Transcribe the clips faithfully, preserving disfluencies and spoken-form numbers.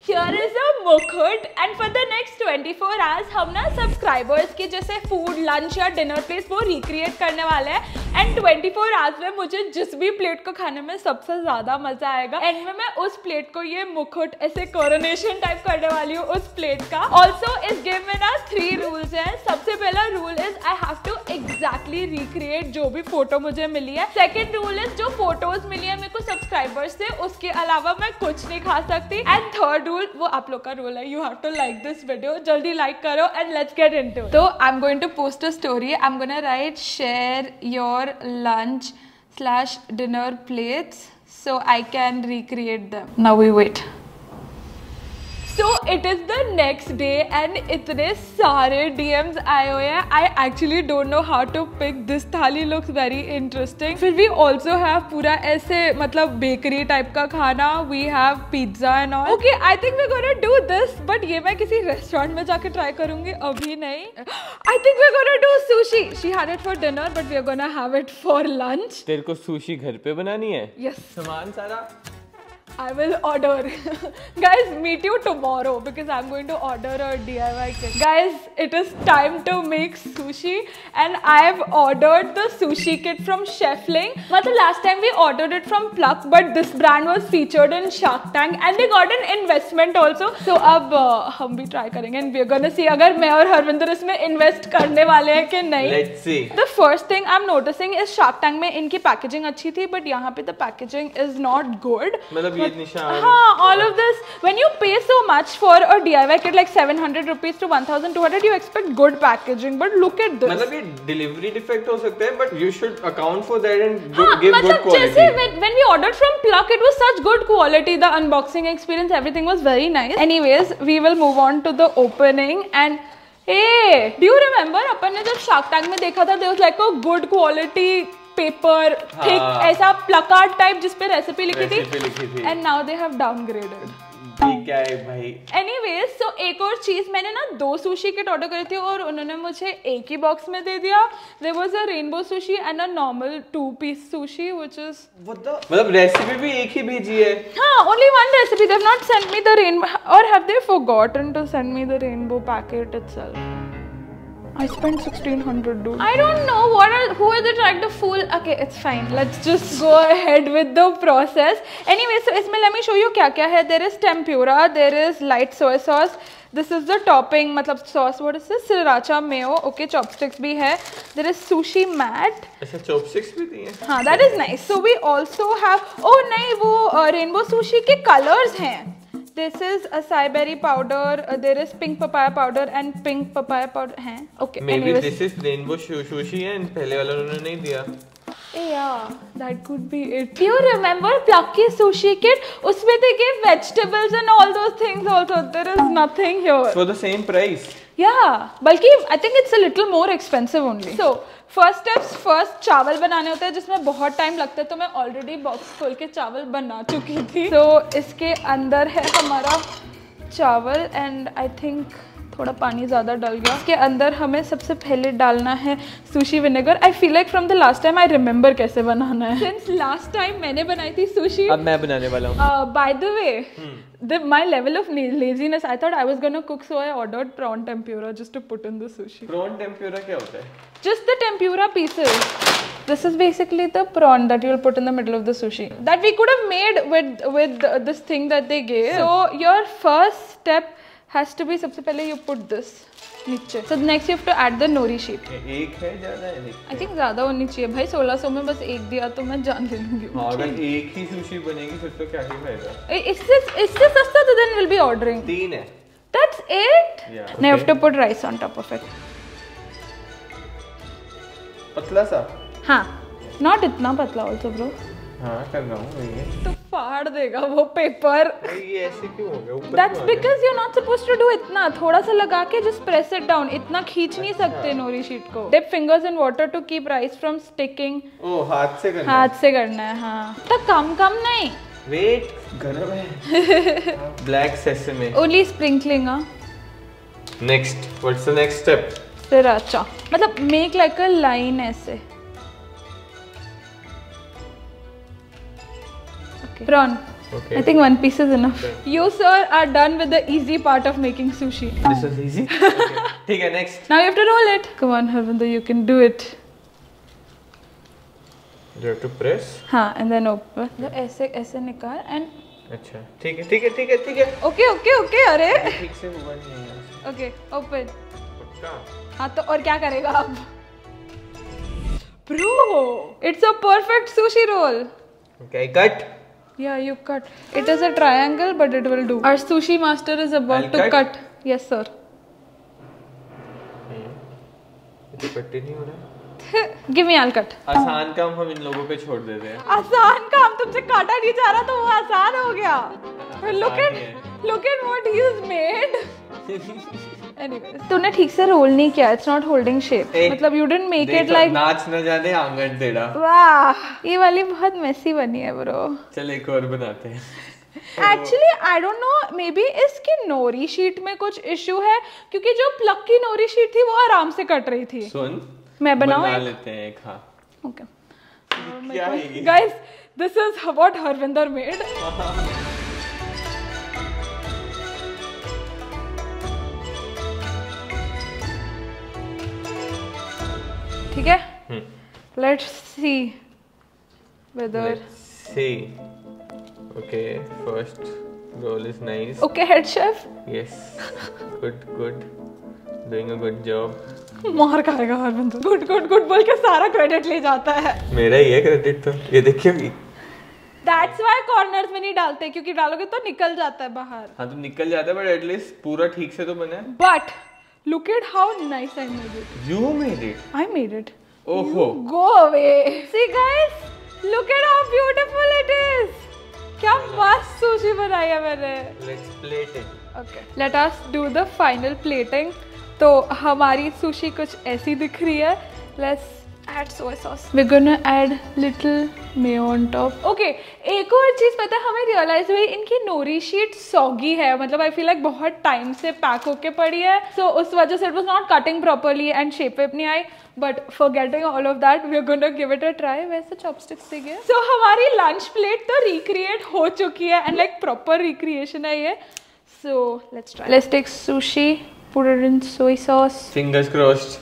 Here is a मुकुट and for the next twenty-four hours हम ना सब्सक्राइबर्स की जैसे फूड लंच या डिनर प्लेस वो रिक्रिएट करने वाले हैं एंड twenty-four hours में मुझे जिस भी प्लेट को खाने में सबसे ज्यादा मजा आएगा एंड में मैं उस प्लेट को ये मुकुट ऐसे कोरोनेशन टाइप करने वाली हूँ उस प्लेट का। ऑल्सो इस गेम में ना थ्री रूल्स हैं। सबसे पहला rule is I have to exactly recreate जो भी फोटो मुझे मिली है। सेकेंड रूल इज जो फोटोज मिली है मेरे को सब्सक्राइबर्स से उसके अलावा मैं कुछ नहीं खा सकती एंड थर्ड रूल वो आप लोग का रूल है, you have to like this video. जल्दी लाइक करो एंड लेट्स गेट इनटू। तो I am going to post a story. I am gonna write share your lunch slash dinner plates so I can recreate them. Now we wait. So it is the next day and इतने सारे D Ms आए हुए हैं. I actually don't know how to pick. This थाली looks very interesting. फिर we also have पूरा ऐसे मतलब बेकरी टाइप का खाना. We have pizza and all. Okay, I think we're gonna do this. But ये मैं किसी रेस्टोरेंट में जाके ट्राई करूँगी, अभी नहीं. I think we're gonna do sushi. She had it for dinner, but we're gonna have it for lunch. तेरे को सुशी घर पे बनानी है? Yes. सामान सारा I will order. Guys, meet you tomorrow because I'm going to order a D I Y kit. Guys, it is time to make sushi and I've ordered the sushi kit from Chefling. मतलब last time we ordered it from Pluck, but this brand was featured in Shark Tank and they got an investment also. So अब uh, हम भी try करेंगे and we're gonna see अगर मैं और हरविंदर इसमें invest करने वाले हैं कि नहीं. Let's see. The first thing I'm noticing is Shark Tank में इनकी packaging अच्छी थी, but यहाँ पे the packaging is not good. मतलब निशान हाँ, all of this when you pay so much for a D I Y kit like seven hundred rupees to one thousand two hundred, you expect good packaging, but look at this. मतलब ये delivery defect हो सकता है, but you should account for that and हाँ, give मतलब good quality. जैसे when, when we ordered from Pluck, it was such good quality. The unboxing experience, everything was very nice. Anyways, we will move on to the opening and hey, do you remember अपन ने जब Shark Tank में देखा था, there was like a good quality paper thick ऐसा placard type जिसपे recipe लिखी थी and now they have downgraded. ठीक है भाई. एनीवेज, सो एक और चीज, मैंने ना दो सुशी किट ऑर्डर करी थी और उन्होंने मुझे एक ही बॉक्स में दे दिया. There was a rainbow sushi and a normal two piece sushi which is मतलब रेसिपी भी एक ही भेजी है. हाँ, only one recipe. They have not sent me the rainbow or have they forgotten to send me the rainbow packet itself. I spent sixteen hundred, dude. I don't know what are who are they trying to fool. Okay, it's fine. Let's just go ahead with the process. Anyway, so इसमें let me show you क्या क्या है. There is tempura, there is light soy sauce. This is the topping, मतलब sauce. What is this? Sriracha mayo. Okay, chopsticks भी है. There is sushi mat. अच्छा, chopsticks भी दी हैं. हाँ, that is nice. So we also have. Oh नहीं, वो rainbow sushi के colors हैं. This is acai berry powder. Uh, there is pink papaya powder and pink papaya powder. हैं? Okay. Maybe anyways. this is rainbow sushi and पहले वाला उन्होंने नहीं दिया. Yeah, that could be it. Do you remember Pluck की sushi kit? उसमें they gave vegetables and all those things also. There is nothing here. For the same price. Yeah, बल्कि I think it's a little more expensive only. So first steps first, चावल बनाने होते हैं जिसमें बहुत time लगता है, तो मैं ऑलरेडी बॉक्स खोल के चावल बना चुकी थी. तो so, इसके अंदर है हमारा चावल एंड आई थिंक थोड़ा पानी ज़्यादा डल गया. इसके अंदर हमें सबसे पहले डालना है sushi vinegar. I feel like from the last time I remember कैसे बनाना है. सिंस लास्ट टाइम मैंने बनाई थी सुशी, अब मैं बनाने वाला हूँ. By the way, the my level of laziness, I thought I was gonna cook, so I ordered prawn tempura just to put in the sushi. Prawn tempura क्या होता है? Just the tempura pieces. This is basically the prawn that you will put in the middle of the sushi that we could have made with with this thing that they gave. So your first step has to be, सबसे पहले you put this नीचे. So next you have to add the nori sheet. एक है ज़्यादा है? I think ज़्यादा होनी चाहिए भाई. सोलह सौ में बस एक दिया तो मैं जान ले लूँगी. हाँ, अगर एक ही सुशी बनेगी फिर तो क्या ही फायदा. इससे इससे सस्ता तो then we'll be ordering. तीन है. That's it. Yeah. Now you have to put rice on top of it. पतला सा. हाँ, not इतना पतला also bro. हाँ, कर रहा हूँ ये. तो फाड़ देगा वो पेपर. ये ऐसे क्यों हो गया? ऊपर That's because you're not supposed to do इतना. थोड़ा सा लगा के just press it down. इतना खींच नहीं सकते नोरी शीट को. Dip fingers in water to keep rice from sticking. ओ, हाथ से करना. हाथ से करना है. हाँ. तो कम कम नहीं. Wait, गरम है. Black sesame. Only sprinkling हाँ. Next, what's the next step? Sriracha. मतलब make like a line ऐसे. Prawn. Okay. I think one piece is enough. Okay. You sir are done with the easy part of making sushi. This is easy. Okay. ठीक है, next. Now you have to roll it. Come on, Harvinder, you can do it. You have to press. हाँ, and then open. तो ऐसे ऐसे निकाल and. अच्छा, ठीक है, ठीक है, ठीक है, ठीक है. Okay, okay, okay, अरे. ठीक से हुआ नहीं है. Okay, open. पक्का. हाँ तो और क्या करेगा अब? Bro, it's a perfect sushi roll. Okay, cut. Yeah, you cut. It is a triangle, but it will do. Our sushi master is about I'll to cut. cut. Yes, sir. ये cut नहीं हो रहा. Give me, I'll cut. आसान काम हम इन लोगों पे छोड़ देते हैं. आसान काम तुमसे काटा नहीं जा रहा तो वो आसान हो गया. Look at, look at what he has made. Anyways, तूने ठीक से रोल नहीं किया. It's not holding shape. मतलब you didn't make it like. नाच न जाने आंगन टेढ़ा. वाह, ये वाली बहुत मेसी बनी है bro. चल एक और बनाते हैं. Actually, I don't know. Maybe इसकी नोरी शीट में कुछ इशू है क्योंकि जो प्लग की नोरी शीट थी वो आराम से कट रही थी. सुन. मैं बनाऊं. बना लेते हैं एक. हाँ. Okay. क्या है ये? Guys, this is what Harvinder made. ठीक है? Let's see whether. Let's see. Okay, first roll is nice. Okay, head chef. Yes. Good, good. Doing a good job. मार खाएगा हरविंदर. गुड गुड गुड बोल के सारा क्रेडिट ले जाता है. मेरा ही है क्रेडिट तो. ये देखिए. That's why corners में नहीं डालते क्योंकि डालोगे तो निकल जाता है बाहर. हाँ तो निकल जाता है but at least पूरा ठीक से तो बना है. But look at how nice I made it. You made it. I made it. Oh. Go away. See guys, look at how beautiful it is. क्या मस्त सुशी बनाई है मैंने. Let's plate it. Okay. Let us do the final plating. तो हमारी sushi कुछ ऐसी दिख रही है. Let's add soy sauce. We're gonna add little mayo on top. Okay. एक और चीज पता है हमें रियलाइज हुई इनकी नोरी शीट सॉगी है. मतलब आई फील लाइक बहुत टाइम से पैक होके पड़ी है. सो so, उस वजह से it was not cutting properly and shape वेप नहीं आई. But forgetting all of that we are going to give it a try. वैसे चॉपस्टिक्स से गए. सो हमारी लंच प्लेट तो रिक्रिएट हो चुकी है एंड लाइक प्रॉपर रिक्रिएशन है ये. So let's try. Let's take sushi, put it in soy sauce. Fingers crossed.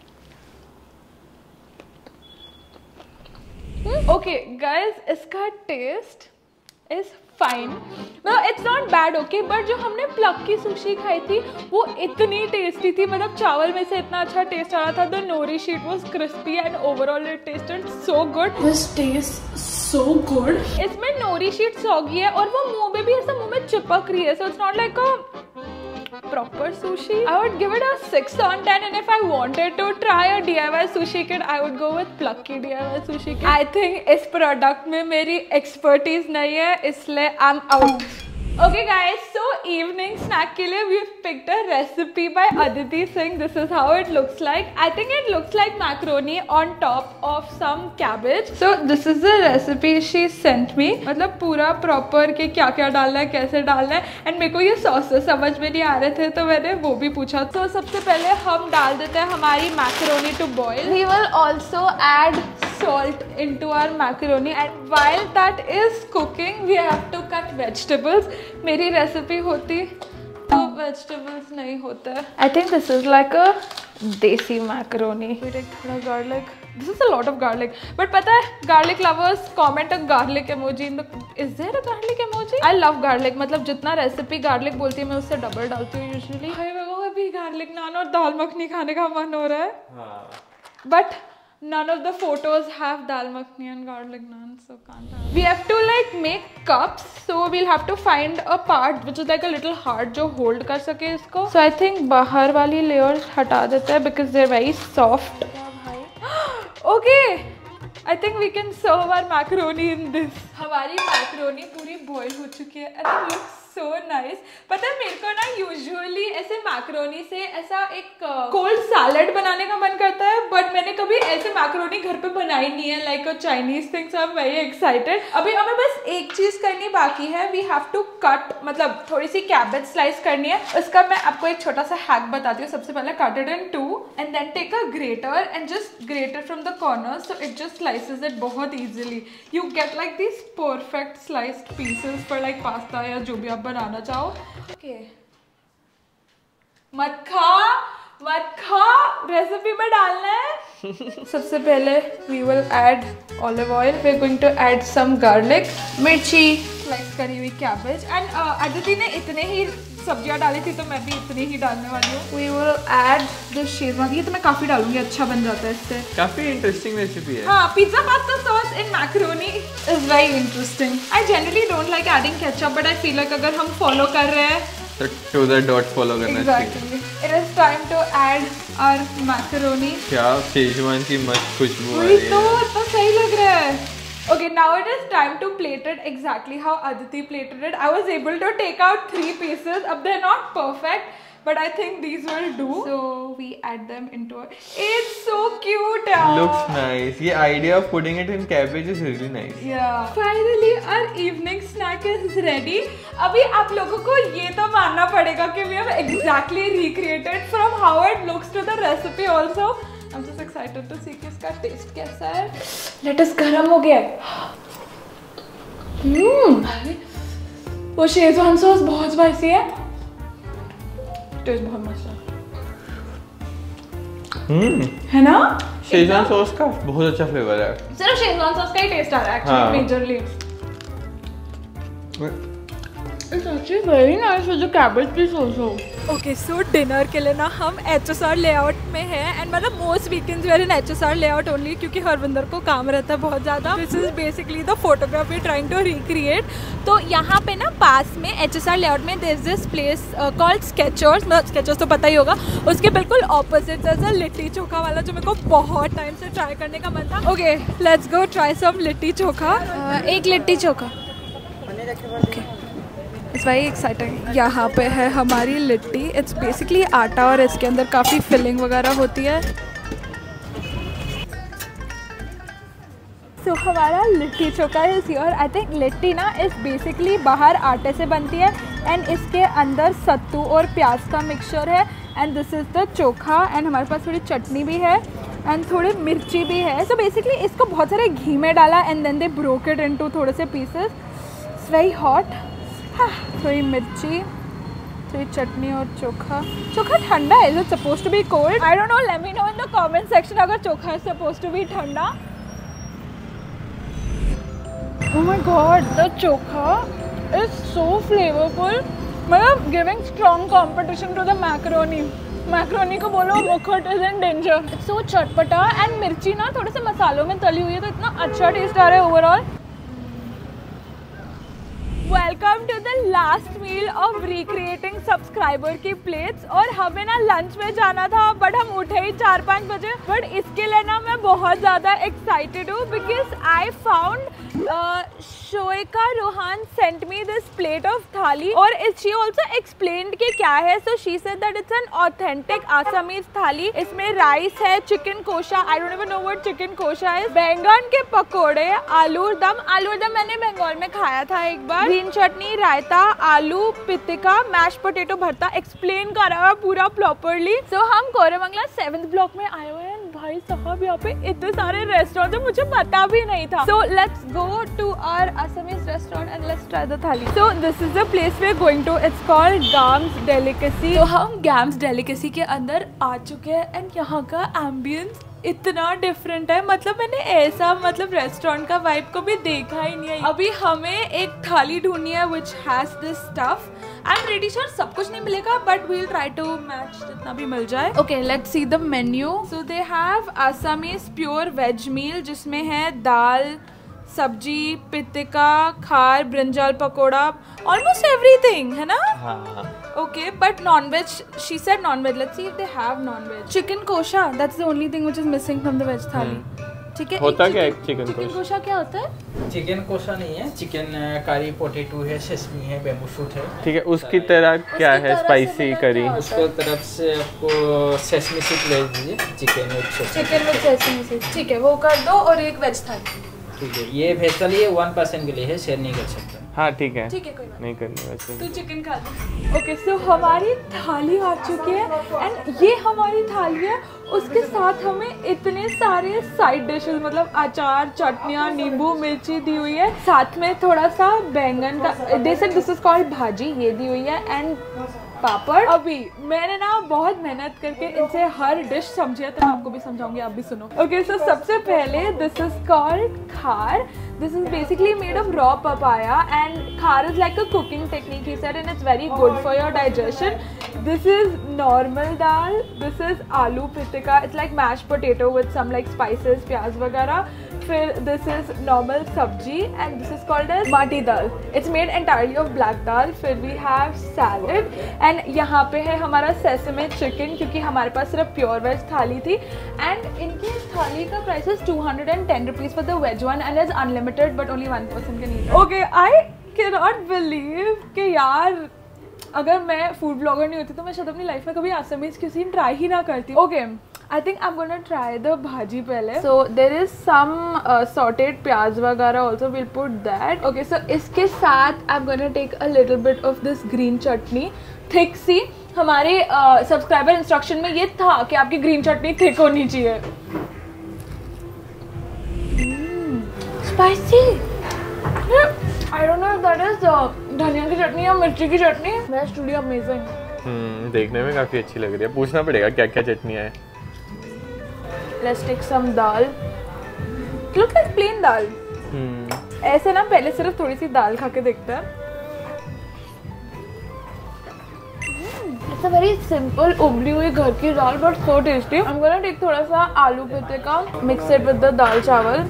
Okay, guys, इसका taste is fine. No, it's not bad, okay. But जो हमने plug की सुशी खाई थी वो इतनी टेस्टी थी. मतलब चावल में से इतना अच्छा टेस्ट आ रहा था. The nori sheet was crispy and overall it tasted so good. This tastes so good. इसमें नोरी शीट सॉगी है और वो मुंह में भी ऐसा मुंह में चिपक रही है. So it's not like a proper sushi. I would give it a six on ten, and if I wanted to try a D I Y sushi kit, I would go with Plug की D I Y sushi kit. I think इस product में मेरी expertise नहीं है, इसलिए I'm out. Okay guys, so evening snack के लिए we've picked a recipe by Aditi Singh. This is how it looks like. I think it looks like macaroni on top of some cabbage. So this is the recipe she sent me. मतलब पूरा proper के क्या क्या डालना है, कैसे डालना है. And मेरे को ये sauces समझ में नहीं आ रहे थे तो मैंने वो भी पूछा. तो सबसे पहले हम डाल देते हैं हमारी macaroni to boil. We will also add salt into our macaroni, and while that is cooking we have to cut vegetables. मेरी रेसिपी होती तो वेजिटेबल्स नहीं होता. I think this is like a देसी macaroni. We take थोड़ा garlic. This is a lot of garlic. But पता है garlic lovers comment a garlic emoji in the. Is there a garlic emoji? I love garlic. मतलब जितना recipe garlic बोलती है मैं उससे डबल डालती हूँ usually. भाई मेरे को अभी garlic नान और दाल मखनी खाने का मन हो रहा है. हाँ. But none of the photos have dal makhni and garlic naan, so can't have. We have to like make cups, so we'll have to find a part which is like a little hard जो hold कर सके इसको. So I think बाहर वाली layers हटा देते हैं because they're very soft. Okay, I think we can serve our macaroni in this. हमारी macaroni पूरी boil हो चुकी है and it looks so nice. पता है मेरे को ना यूजुअली ऐसे मैक्रोनी से ऐसा एक कोल्ड सैलड बनाने का मन करता है, बट मैंने कभी ऐसे मैक्रोनी घर पे बनाई नहीं है, like a Chinese thing. So I am very excited. अभी हमें बस एक चीज करनी बाकी है. वी हैव टू कट, मतलब थोड़ी सी कैबेज स्लाइस करनी है. उसका मैं आपको एक छोटा सा हैक बताती हूँ. सबसे पहले cut it in two and then take a grater and just grate it from the corners, so it just slices it बहुत easily. You get like this perfect sliced pieces for like pasta या जो भी आप बनाना चाहो. Okay, मत खा मत खा, रेसिपी में डालना है. सबसे पहले we will add olive oil. We are going to add some garlic, mirchi, slice करी हुई कैबेज. एंड अदिति ने इतने ही सब्जियां डाली थी तो मैं भी इतनी ही डालने वाली हूँ. We will add the schezwan. ये तो मैं काफी डालूंगी, अच्छा बन जाता है इससे. काफी इंटरेस्टिंग रेसिपी है. हाँ, pizza pasta sauce in macaroni is very interesting. I generally don't like adding ketchup, but I feel like अगर हम फॉलो कर रहे हैं तो टू द डॉट फॉलो करना चाहिए. Exactly. It is time to add our macaroni. क्या schezwan की मस्त खुशबू आ वही रही है. तो इतना सही लग रहा है. Okay, now it is time to plate it exactly how Aditi plated it. I was able to take out three pieces. Ab they're not perfect, but I think these will do. So we add them into it. It's so cute, yaar. Looks nice. ये idea of putting it in cabbage is really nice. Yeah. Finally, our evening snack is ready. अभी आप लोगों को ये तो मानना पड़ेगा कि we have exactly recreated from how it looks to the recipe also. I'm just excited to see कि इसका taste कैसा है. Lettuce गरम हो गया. हम्म, वो शेजवान सॉस बहुत स्पाइसी है. टेस्ट बहुत मस्त है. हम्म, है ना? शेजवान सॉस का बहुत अच्छा फ्लेवर है. सिर्फ शेजवान सॉस का ही टेस्ट आ रहा है actually majorly. It's actually very nice with the cabbage piece also. Okay, so dinner के लिए ना हम H S R layout में हैं and मतलब most weekends we are in H S R layout only क्योंकि हरविंदर को काम रहता है बहुत ज़्यादा. This is basically the photograph we're trying to recreate. तो यहाँ पे ना पास में H S R layout में there's this place uh, called Skechers. मतलब Skechers तो पता ही होगा. उसके बिल्कुल opposite there's a litti chokha वाला जो मेरे को बहुत टाइम से ट्राई करने का मन था. Okay, let's go try some litti chokha. uh, एक litti chokha. Okay. It's very exciting. यहाँ पे है हमारी लिट्टी. इट्स बेसिकली आटा और इसके अंदर काफ़ी फिलिंग वगैरह होती है. सो so, हमारा litti chokha is here. I think litti ना इस बेसिकली बाहर आटे से बनती है एंड इसके अंदर सत्तू और प्याज का मिक्सचर है. And this is the chokha. And हमारे पास थोड़ी चटनी भी है एंड थोड़ी मिर्ची भी है. सो so, बेसिकली इसको बहुत सारे घी में डाला and then they broke it into थोड़े से पीसेस. It's very hot. थोड़ी मिर्ची, थोड़ी चटनी और चोखा. चोखा ठंडा है. Is it suppose to be cold? I don't know. Let me know in the comment section अगर chokha is suppose to be ठंडा. Oh my god, the chokha is so flavourful. मतलब giving strong competition to the macaroni. Macaroni को बोलो मुखट is in danger. It's so चटपटा and मिर्ची ना थोड़े से मसालों में तली हुई है तो इतना अच्छा टेस्ट आ रहा है overall. Welcome to the last meal of recreating subscriber की प्लेट्स. और हमें ना लंच में जाना था बट हम उठे ही चार पाँच बजे. बट इसके लिए ना मैं बहुत ज़्यादा एक्साइटेड हूँ बिकॉज आई फाउंड शोएका Rohan sent me this plate of thali और शी ऑल्सो एक्सप्लेन्ड कि क्या है. So she said that it's an authentic Assamese thali. इसमें राइस है, chicken kosha, I don't even know what chicken kosha is, बैंगन के पकोड़े, आलू दम. आलू दम मैंने बंगाल में खाया था एक बार. Green chutney, raita, aloo pitika, mash potato bharta. Explain करा हुआ पूरा प्रॉपरली. सो so, हम कोरमंगला सेवेंथ ब्लॉक में आए हुए हैं. भाई साहब यहाँ पे इतने सारे रेस्टोरेंट है मुझे पता भी नहीं था. So let's go to our Assamese restaurant and let's try the thali. So this is the place we are going to. It's called Gam's delicacy. तो हम गाम्स डेलिकेसी के अंदर आ चुके हैं एंड यहाँ का एम्बियंस इतना डिफरेंट है. मतलब मैंने ऐसा मतलब रेस्टोरेंट का वाइब को भी देखा ही नहीं है. अभी हमें एक थाली ढूंढनी है which has this stuff. I am pretty sure सब कुछ नहीं मिलेगा but we will try to match जितना भी मिल जाए. Okay, let's see the menu. So they have Assamese pure veg meal जिसमें है दाल, सब्जी, पितिका, खार, ब्रिंजल पकोड़ा, ऑलमोस्ट एवरीथिंग है ना. हाँ. Okay, but non-veg, she said non-veg. Let's see if they have non-veg. Chicken kosha, that's the only thing which is missing from the veg thali. ठीक है। होता क्या है चिकन चिकन कोशा क्या होता है? चिकन कोशा नहीं है, चिकन करी पोटैटो है, सेसमी है, बैम्बू शूट है। ठीक है, उसकी तरह क्या है? स्पाइसी करी। उसको तरफ से आपको सेसमी सीड ले लीजिए, chicken with chicken with sesame seed. ठीक है, वो कर दो और एक वेज थाली। ठीक है, ये वेज थाली है, वन पर्सन के लिए है, शेयर नहीं कर सकता। हाँ ठीक है, ठीक है, कोई बात नहीं करनी वैसे। तो चिकन खा दो। ओके, सो हमारी थाली आ चुकी है एंड ये हमारी थाली है। उसके साथ हमें इतने सारे साइड डिशेस, मतलब अचार, चटनियाँ, नींबू मिर्ची दी हुई है। साथ में थोड़ा सा बैंगन का, दिस दिस इज कॉल्ड भाजी, ये दी हुई है एंड पापड़। अभी मैंने ना बहुत मेहनत करके इनसे हर डिश समझी है, तो मैं आपको भी समझाऊंगी, आप भी सुनो। ओके, सो सबसे पहले this is called khar. This is basically made of raw papaya and khar is like a cooking technique, he said, and it's very good for your digestion. This is normal dal. This is aloo pitika. It's like mashed potato with some like spices, pyaz वगैरह. फिर this is normal sabji and this is called as mati dal. It's made entirely of black dal. फिर we have salad and यहाँ पे है हमारा sesame chicken, क्योंकि हमारे पास सिर्फ प्योर वेज थाली थी। एंड इनकी थाली का price is two hundred ten rupees for the veg one and is unlimited but only one person can eat it. Okay, I cannot believe कि यार अगर मैं फूड ब्लॉगर नहीं होती तो मैं शायद अपनी लाइफ में कभी असमीज क्यूजीन ट्राई ही ना करती। Okay, I think I am gonna try the bhaji पहले। So there is some sauteed प्याज वगैरह also, will put that. Okay, so इसके साथ I am gonna take a little bit of this green chutney, thick सी। हमारे सब्सक्राइबर uh, इंस्ट्रक्शन में ये था कि आपकी ग्रीन चटनी थिक होनी चाहिए। Spicy, I don't know if that is धनिया की चटनी या मिर्ची की चटनी। Best, really amazing. हम्म, देखने में काफी अच्छी लग रही है। पूछना पड़ेगा क्या क्या चटनियाँ है। Let's take some dal, look like plain dal. हम्म, ऐसे ना पहले सिर्फ थोड़ी सी दाल खा के देखते हैं। इट्स अ वेरी सिंपल उबली हुई घर की दाल but so tasty. I am gonna take थोड़ा सा आलू पिते का, mix it with the dal chawal.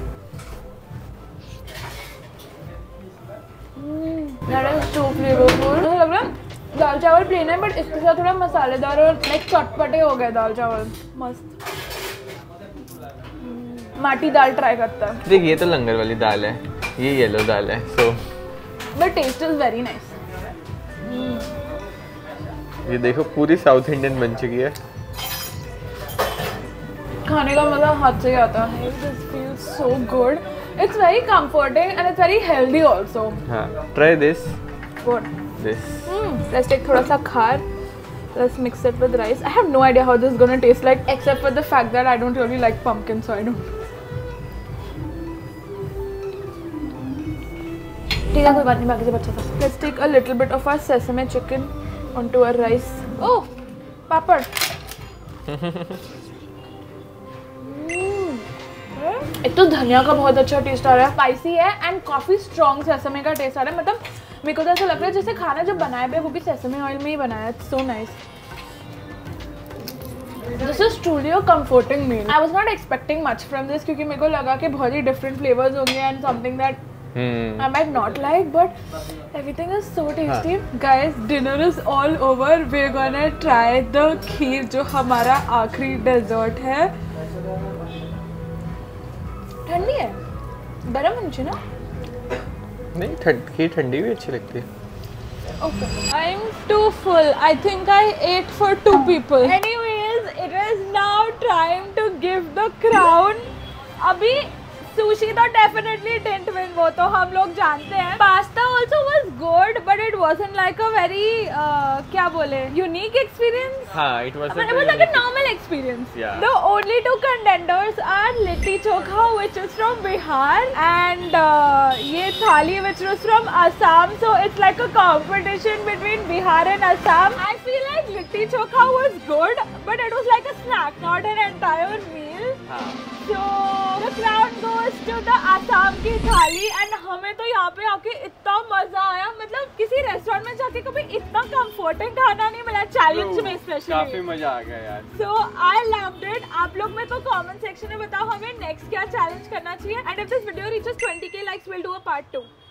That is too flavourful. मुझे लग रहा है दाल चावल प्लेन है बट इसके साथ थोड़ा मसालेदार और लाइक चटपटे हो गए दाल चावल, मस्त। माटी दाल ट्राई करता है। देख, ये तो लंगर वाली दाल है, ये येलो दाल है, so but taste is very nice. ये देखो पूरी साउथ इंडियन बन चुकी है। खाने का मजा हाथ से ही आता है। This feels so good, it's very comforting and it's very healthy also. हाँ, try this. Good. This. Let's take थोड़ा सा खार, let's mix it with rice. I have no idea how this is gonna taste like, except for the fact that I don't really like pumpkin, so I don't. ठीक है, कोई बात नहीं, बाकी सब अच्छा था। Let's take a little bit of our sesame chicken onto our rice. Oh, पापड़। एक तो धनिया का बहुत अच्छा टेस्ट आ रहा है, स्पाइसी है एंड काफी स्ट्रॉन्ग सेसमे का टेस्ट आ रहा है। मतलब मेरे को तो ऐसा लग रहा है जैसे खाना जब बनाया पे वो भी सेसमे ऑयल में ही बनाया है। So nice. This is truly a comforting meal. I was not expecting much from this, क्योंकि मेरे को लगा कि बहुत ही डिफरेंट फ्लेवर्स होंगे and something that I might not like, but everything is so tasty. Guys, dinner is all over. We're gonna try the kheer, जो हमारा आखिरी डेजर्ट है। ठंडी है, गरम होनी चाहिए ना? नहीं, ठंड खीर ठंडी भी अच्छी लगती है। Okay. I'm too full. I think I ate for two people. Anyways, it is now time to give the crown. अभी sushi तो definitely didn't win, वो तो हम लोग जानते हैं। Pasta also was good, but it wasn't like a very uh, क्या बोले unique experience. हाँ, it was. But it was like a normal experience. Yeah. The only two contenders are Litti Chokha, which is from Bihar, and uh, ये थाली, which was from Assam. So it's like a competition between Bihar and Assam. I feel like Litti Chokha was good, but it was like a snack, not an entire meal. हाँ. So the crown goes to the Assam की थाली, and हमें तो यहाँ पे आके इतना मजा आया। मतलब किसी रेस्टोरेंट में जाके कभी इतना कंफर्टिंग खाना नहीं मिला, चैलेंज में स्पेशली। काफी मजा आ गया यार। So I loved it. आप लोग मेरे को कमेंट सेक्शन में बताओ हमें नेक्स्ट क्या चैलेंज करना चाहिए, and if this video reaches twenty K likes, we'll do a part two.